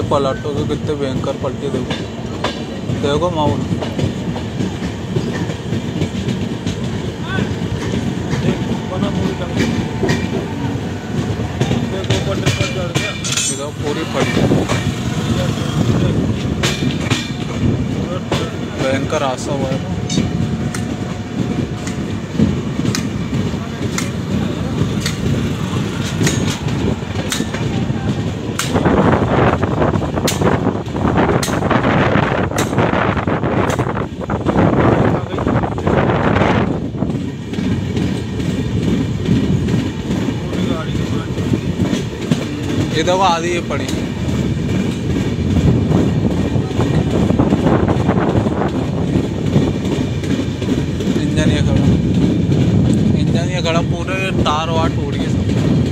पलटो तो कितने भयंकर पलटी। देखो देखो माहौल। पूरी पलटी भयंकर हादसा हुआ है। ये देखो आधी ये पड़ी। इंजन ये खड़ा, इंजन ये खड़ा, पूरे तार वार टूट गए सब।